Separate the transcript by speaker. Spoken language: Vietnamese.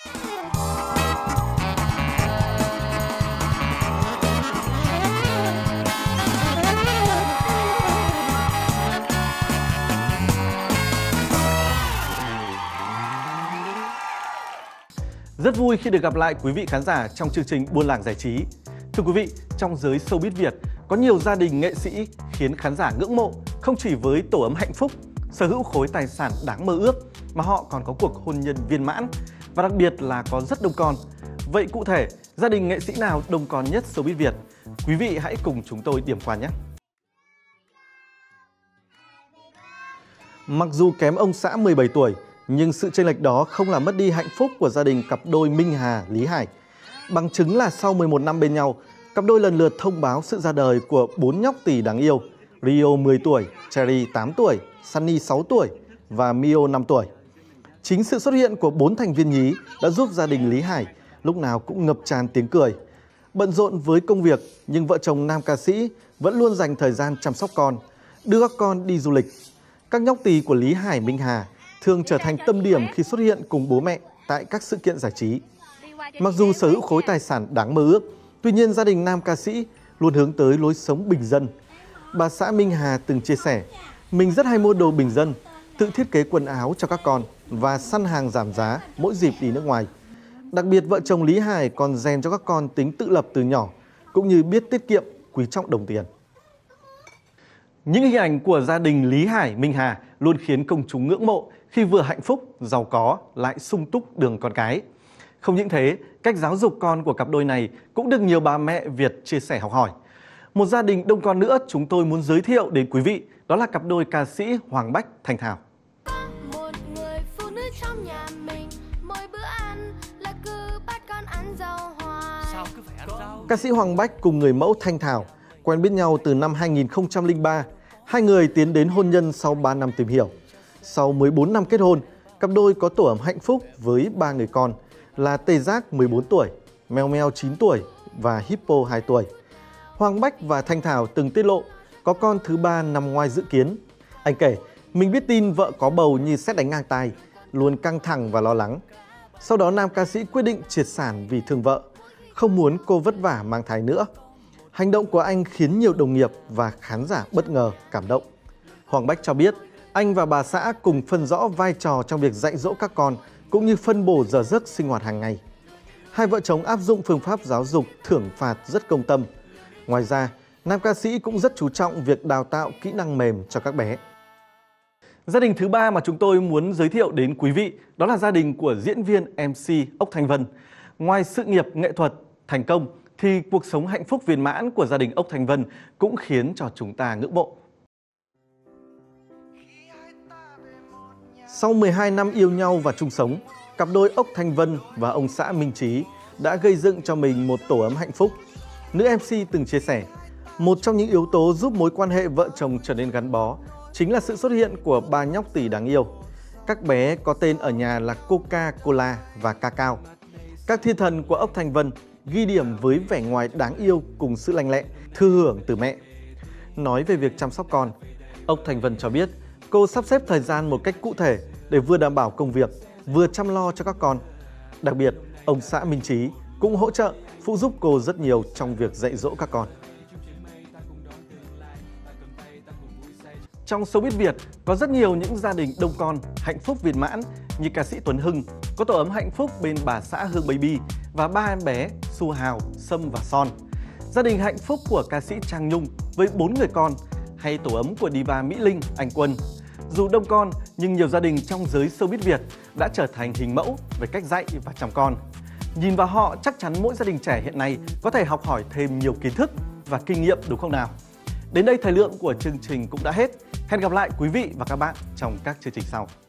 Speaker 1: Rất vui khi được gặp lại quý vị khán giả trong chương trình Buôn Làng Giải Trí. Thưa quý vị, trong giới showbiz Việt, có nhiều gia đình nghệ sĩ khiến khán giả ngưỡng mộ không chỉ với tổ ấm hạnh phúc, sở hữu khối tài sản đáng mơ ước, mà họ còn có cuộc hôn nhân viên mãn và đặc biệt là có rất đông con. Vậy cụ thể, gia đình nghệ sĩ nào đông con nhất showbiz Việt? Quý vị hãy cùng chúng tôi điểm qua nhé! Mặc dù kém ông xã 17 tuổi, nhưng sự chênh lệch đó không làm mất đi hạnh phúc của gia đình cặp đôi Minh Hà, Lý Hải. Bằng chứng là sau 11 năm bên nhau, cặp đôi lần lượt thông báo sự ra đời của 4 nhóc tỳ đáng yêu: Rio 10 tuổi, Cherry 8 tuổi, Sunny 6 tuổi và Mio 5 tuổi. Chính sự xuất hiện của 4 thành viên nhí đã giúp gia đình Lý Hải lúc nào cũng ngập tràn tiếng cười. Bận rộn với công việc, nhưng vợ chồng nam ca sĩ vẫn luôn dành thời gian chăm sóc con, đưa các con đi du lịch. Các nhóc tỳ của Lý Hải, Minh Hà thường trở thành tâm điểm khi xuất hiện cùng bố mẹ tại các sự kiện giải trí. Mặc dù sở hữu khối tài sản đáng mơ ước, tuy nhiên gia đình nam ca sĩ luôn hướng tới lối sống bình dân. Bà xã Minh Hà từng chia sẻ, mình rất hay mua đồ bình dân, tự thiết kế quần áo cho các con và săn hàng giảm giá mỗi dịp đi nước ngoài. Đặc biệt vợ chồng Lý Hải còn rèn cho các con tính tự lập từ nhỏ, cũng như biết tiết kiệm, quý trọng đồng tiền. Những hình ảnh của gia đình Lý Hải, Minh Hà luôn khiến công chúng ngưỡng mộ khi vừa hạnh phúc, giàu có lại sung túc đường con cái. Không những thế, cách giáo dục con của cặp đôi này cũng được nhiều bà mẹ Việt chia sẻ học hỏi. Một gia đình đông con nữa chúng tôi muốn giới thiệu đến quý vị, đó là cặp đôi ca sĩ Hoàng Bách, Thanh Thảo. Ca sĩ Hoàng Bách cùng người mẫu Thanh Thảo quen biết nhau từ năm 2003. Hai người tiến đến hôn nhân sau 3 năm tìm hiểu. Sau 14 năm kết hôn, cặp đôi có tổ ấm hạnh phúc với 3 người con là Tê Giác 14 tuổi, Meo Meo 9 tuổi và Hippo 2 tuổi. Hoàng Bách và Thanh Thảo từng tiết lộ có con thứ 3 nằm ngoài dự kiến. Anh kể, mình biết tin vợ có bầu như sét đánh ngang tai, luôn căng thẳng và lo lắng. Sau đó nam ca sĩ quyết định triệt sản vì thương vợ, không muốn cô vất vả mang thai nữa. Hành động của anh khiến nhiều đồng nghiệp và khán giả bất ngờ, cảm động. Hoàng Bách cho biết, anh và bà xã cùng phân rõ vai trò trong việc dạy dỗ các con, cũng như phân bổ giờ giấc sinh hoạt hàng ngày. Hai vợ chồng áp dụng phương pháp giáo dục thưởng phạt rất công tâm. Ngoài ra, nam ca sĩ cũng rất chú trọng việc đào tạo kỹ năng mềm cho các bé. Gia đình thứ ba mà chúng tôi muốn giới thiệu đến quý vị đó là gia đình của diễn viên MC Ốc Thanh Vân. Ngoài sự nghiệp nghệ thuật thành công thì cuộc sống hạnh phúc viên mãn của gia đình Ốc Thanh Vân cũng khiến cho chúng ta ngưỡng mộ. Sau 12 năm yêu nhau và chung sống, cặp đôi Ốc Thanh Vân và ông xã Minh Trí đã gây dựng cho mình một tổ ấm hạnh phúc. Nữ MC từng chia sẻ, một trong những yếu tố giúp mối quan hệ vợ chồng trở nên gắn bó chính là sự xuất hiện của 3 nhóc tỳ đáng yêu. Các bé có tên ở nhà là Coca-Cola và Cacao. Các thiên thần của Ốc Thanh Vân ghi điểm với vẻ ngoài đáng yêu cùng sự lanh lẹ, thừa hưởng từ mẹ. Nói về việc chăm sóc con, Ốc Thanh Vân cho biết cô sắp xếp thời gian một cách cụ thể để vừa đảm bảo công việc, vừa chăm lo cho các con. Đặc biệt, ông xã Minh Trí cũng hỗ trợ, phụ giúp cô rất nhiều trong việc dạy dỗ các con. Trong showbiz Việt có rất nhiều những gia đình đông con, hạnh phúc viên mãn như ca sĩ Tuấn Hưng có tổ ấm hạnh phúc bên bà xã Hương Baby và 3 em bé Su Hào, Sâm và Son. Gia đình hạnh phúc của ca sĩ Trang Nhung với 4 người con, hay tổ ấm của diva Mỹ Linh, Anh Quân. Dù đông con nhưng nhiều gia đình trong giới showbiz Việt đã trở thành hình mẫu về cách dạy và chăm con. Nhìn vào họ chắc chắn mỗi gia đình trẻ hiện nay có thể học hỏi thêm nhiều kiến thức và kinh nghiệm, đúng không nào? Đến đây thời lượng của chương trình cũng đã hết. Hẹn gặp lại quý vị và các bạn trong các chương trình sau.